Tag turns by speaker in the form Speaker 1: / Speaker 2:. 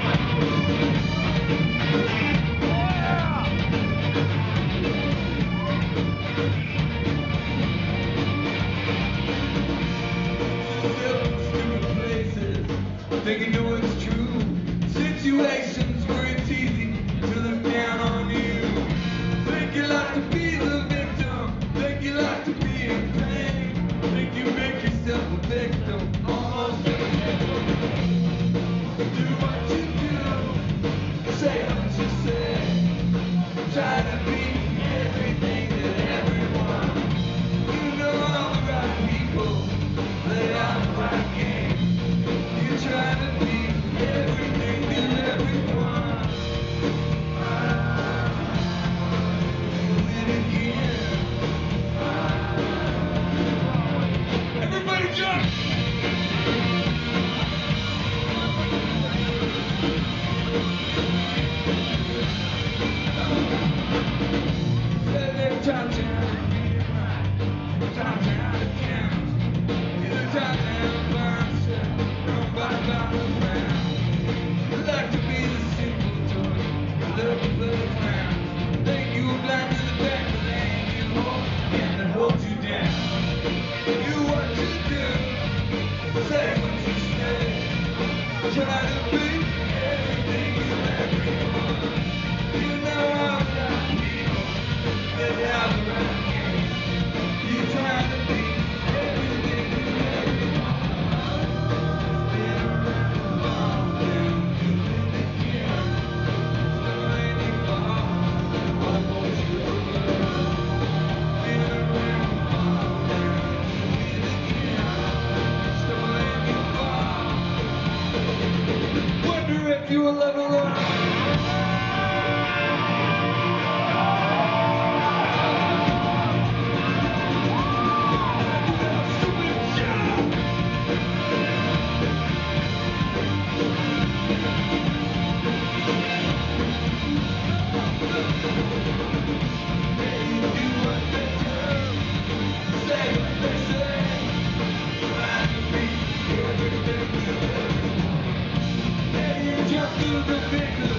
Speaker 1: Thinking no one's true. Situations where it's easy to look down on you. Think you like to be the victim. Think you like to be in pain. Think you make yourself a victim. Almost every day. Do what you do. Say what you say. Try to be everything to everyone. You know all the right people. Play out the right game. You try to be everything to everyone. Do it again. Everybody jump! Every time to be right. Time to count. Every time to find yourself. Nobody got around. You like to be the simpleton. You love to play the clown. Think you were blind to the back of the hand you hold and that holds you down. Do what you do. Say what you say. Try to be everything to everyone. You know all that people that have the right game. You try to be everything to everyone. Spin around the ball and do it again. Slow any ball, almost over. Spin around the ball and do it again. Slow any ball. Wonder if you will ever learn. Just do the thing.